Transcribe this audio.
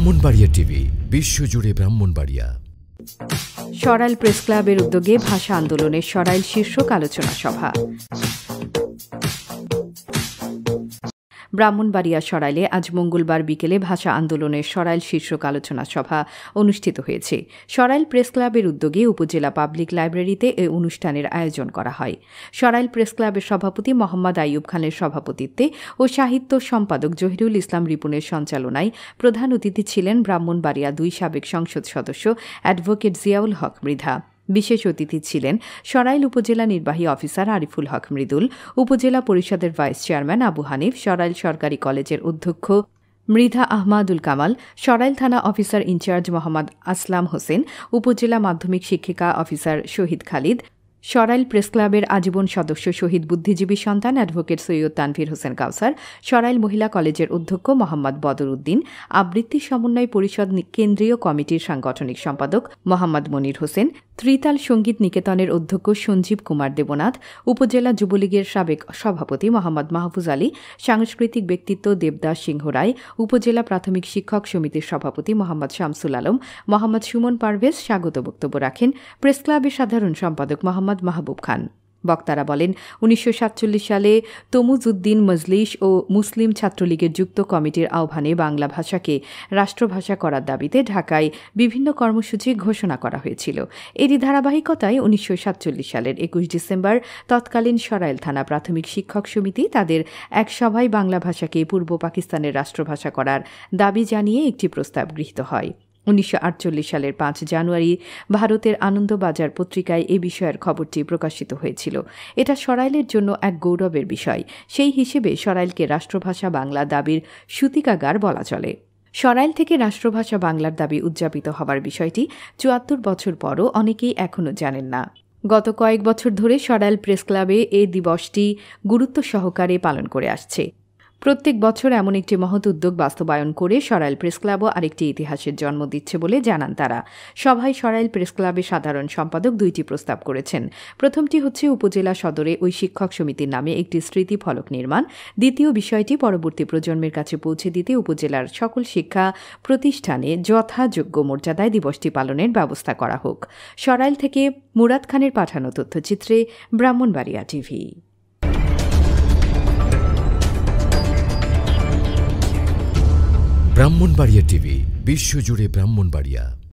Brahmanbaria TV বিশ্বজুড়ে Brahmanbaria. Sarail press ক্লাবের উদ্যোগে ভাষা আন্দোলনের সরাইল শীর্ষক আলোচনা সভা। ব্রাহ্মণবাড়িয়া সরাইলে আজ মঙ্গলবার বিকেলে ভাষা আন্দোলনের সরাইল শীর্ষক আলোচনা সভা অনুষ্ঠিত হয়েছে। সরাইল প্রেস ক্লাবের উদ্যোগে উপজেলা পাবলিক লাইব্রেরিতে এই অনুষ্ঠানের আয়োজন করা হয়। সরাইল প্রেস ক্লাবের সভাপতি মোহাম্মদ আইয়ুব খানের সভাপতিত্বে ও সাহিত্য সম্পাদক জহিরুল ইসলাম রিপনের সঞ্চালনায় প্রধান অতিথি ছিলেন ব্রাহ্মণবাড়িয়া ২ সাবেক সংসদ সদস্য অ্যাডভোকেট জিয়াউল হক মৃধা। বিশেষ অতিথি ছিলেন সরাইল উপজেলা নির্বাহী অফিসার আরিফুল হক মৃদুল, উপজেলা পরিষদের ভাইস চেয়ারম্যান আবু হানিফ, সরাইল সরকারি কলেজের অধ্যক্ষ মৃধা আহমাদুল কামাল, সরাইল থানা অফিসার ইনচার্জ মোহাম্মদ আসলাম হোসেন, উপজেলা মাধ্যমিক শিক্ষিকা অফিসার শহীদ খালিদ, সরাইল প্রেস ক্লাবের আজীবন সদস্য শহীদ বুদ্ধিজীবী সন্তান অ্যাডভোকেট সৈয়দ তানভীর হোসেন কাউসার, সরাইল মহিলা কলেজের অধ্যক্ষ মোহাম্মদ বদর উদ্দিন, আবৃত্তি সমন্বয় পরিষদ কেন্দ্রীয় কমিটির সাংগঠনিক সম্পাদক মোহাম্মদ মনির হোসেন, ত্রিতাল সঙ্গীত নিকেতনের অধ্যক্ষ সঞ্জীব কুমার দেবনাথ, উপজেলা যুবলীগের সাবেক সভাপতি মোহাম্মদ মাহফুজ আলী, সাংস্কৃতিক ব্যক্তিত্ব দেবদাস সিংহ রায়, উপজেলা প্রাথমিক শিক্ষক সমিতির সভাপতি মোহাম্মদ শামসুল আলম, মোহাম্মদ সুমন পারভেজ স্বাগত বক্তব্য রাখেন। প্রেস ক্লাবের সাধারণ সম্পাদক মোহাম্মদ মাহবুব খান। বক্তারা বলেন, ১৯৪৭ সালে তমুজউদ্দিন মজলিস ও মুসলিম ছাত্রলীগের যুক্ত কমিটির আহ্বানে বাংলা ভাষাকে রাষ্ট্রভাষা করার দাবিতে ঢাকায় বিভিন্ন কর্মসূচি ঘোষণা করা হয়েছিল। এরই ধারাবাহিকতায় ১৯৪৭ সালের ২১ ডিসেম্বর তৎকালীন সরাইল থানা প্রাথমিক শিক্ষক সমিতি তাদের এক সভায় বাংলা ভাষাকে পূর্ব পাকিস্তানের রাষ্ট্রভাষা করার দাবি জানিয়ে একটি প্রস্তাব গৃহীত হয়। ১৯৪৮ সালের ৫ জানুয়ারি ভারতের আনন্দবাজার পত্রিকায় এ বিষয়ের খবরটি প্রকাশিত হয়েছিল। এটা সরাইলের জন্য এক গৌরবের বিষয়। সেই হিসেবে সরাইলকে রাষ্ট্রভাষা বাংলা দাবির সূতিকাগার বলা চলে। সরাইল থেকে রাষ্ট্রভাষা বাংলার দাবি উদযাপিত হবার বিষয়টি ৭৪ বছর পরও অনেকেই এখনও জানেন না। গত কয়েক বছর ধরে সরাইল প্রেস ক্লাবে এ দিবসটি গুরুত্ব সহকারে পালন করে আসছে। প্রত্যেক বছর এমন একটি মহৎ উদ্যোগ বাস্তবায়ন করে সরাইল প্রেস ক্লাবও আরেকটি ইতিহাসের জন্ম দিচ্ছে বলে জানান তারা। সভায় সরাইল প্রেস ক্লাবের সাধারণ সম্পাদক ২টি প্রস্তাব করেছেন। প্রথমটি হচ্ছে উপজেলা সদরে ওই শিক্ষক সমিতির নামে একটি স্মৃতি ফলক নির্মাণ। দ্বিতীয় বিষয়টি পরবর্তী প্রজন্মের কাছে পৌঁছে দিতে উপজেলার সকল শিক্ষা প্রতিষ্ঠানে যথাযোগ্য মর্যাদায় দিবসটি পালনের ব্যবস্থা করা হোক। সরাইল থেকে মুরাদ খানের পাঠানো তথ্যচিত্রে ব্রাহ্মণবাড়িয়া টিভি। ব্রাহ্মণবাড়িয়া টিভি বিশ্বজুড়ে ব্রাহ্মণবাড়িয়া।